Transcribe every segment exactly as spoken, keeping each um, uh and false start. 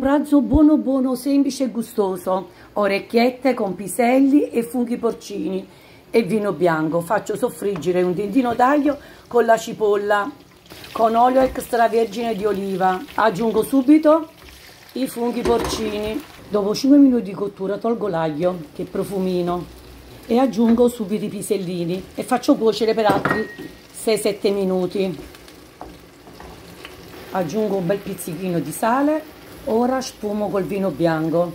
pranzo buono buono, semplice e gustoso. Orecchiette con piselli e funghi porcini e vino bianco. Faccio soffriggere un dentino d'aglio con la cipolla, con olio extravergine di oliva. Aggiungo subito i funghi porcini. Dopo cinque minuti di cottura tolgo l'aglio, che profumino, e aggiungo subito i pisellini e faccio cuocere per altri sei sette minuti. Aggiungo un bel pizzichino di sale. Ora sfumo col vino bianco.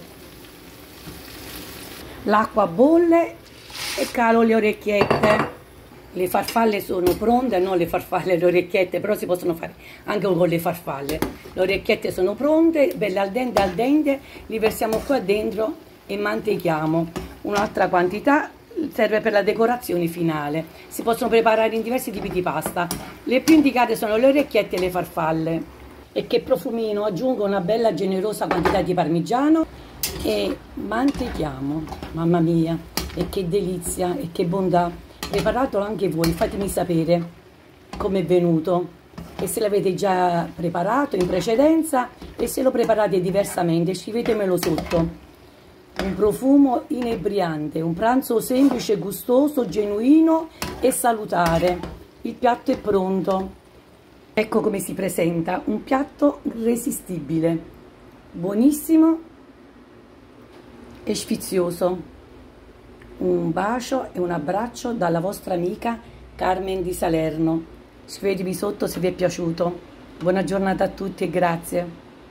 L'acqua bolle e calo le orecchiette. Le farfalle sono pronte, non le farfalle, le orecchiette, però si possono fare anche con le farfalle. Le orecchiette sono pronte, belle al dente al dente, li versiamo qua dentro e mantechiamo. Un'altra quantità serve per la decorazione finale. Si possono preparare in diversi tipi di pasta. Le più indicate sono le orecchiette e le farfalle. E che profumino, aggiungo una bella generosa quantità di parmigiano e mantechiamo. Mamma mia, e che delizia e che bontà. Preparatelo anche voi, fatemi sapere come è venuto e se l'avete già preparato in precedenza e se lo preparate diversamente, scrivetemelo sotto. Un profumo inebriante, un pranzo semplice, gustoso, genuino e salutare. Il piatto è pronto. Ecco come si presenta, un piatto irresistibile, buonissimo e sfizioso. Un bacio e un abbraccio dalla vostra amica Carmen di Salerno. Scrivetemi sotto se vi è piaciuto. Buona giornata a tutti e grazie.